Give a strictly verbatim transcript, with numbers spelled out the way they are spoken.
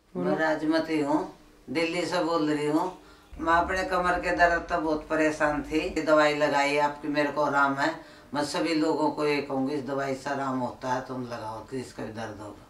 मैं राजमती हूँ, दिल्ली से बोल रही हूँ। मैं अपने कमर के दर्द तक बहुत परेशान थी। दवाई लगाई आपकी, मेरे को आराम है। मैं सभी लोगों को ये कहूँगी इस दवाई से आराम होता है, तुम लगाओ, किसका भी दर्द होगा।